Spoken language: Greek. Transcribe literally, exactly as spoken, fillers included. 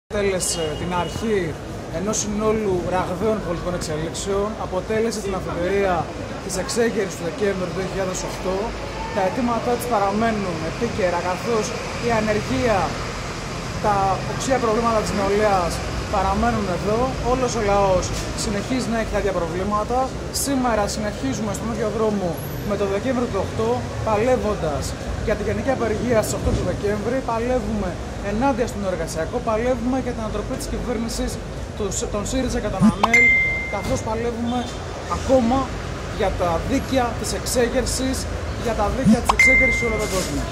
Αποτέλεσε την αρχή ενός συνόλου ραγδαίων πολιτικών εξελίξεων, αποτέλεσε την αφετηρία της εξέγερσης του Δεκέμβρη του δύο χιλιάδες οκτώ. Τα αιτήματά της παραμένουν επίκαιρα, καθώς η ανεργία, τα οξεία προβλήματα της νεολαίας παραμένουν εδώ. Όλος ο λαός συνεχίζει να έχει τα ίδια προβλήματα. Σήμερα συνεχίζουμε στον ίδιο δρόμο με το Δεκέμβρη του οκτώ, παλεύοντας για τη γενική απεργία στις οκτώ του Δεκέμβρη, παλεύουμε ενάντια στον εργασιακό, παλεύουμε για την ανατροπή της κυβέρνησης των ΣΥΡΙΖΑ και των ΑΝΕΛ, καθώς παλεύουμε ακόμα για τα δίκαια της εξέγερσης, για τα δίκαια της εξέγερσης σε όλο τον κόσμο.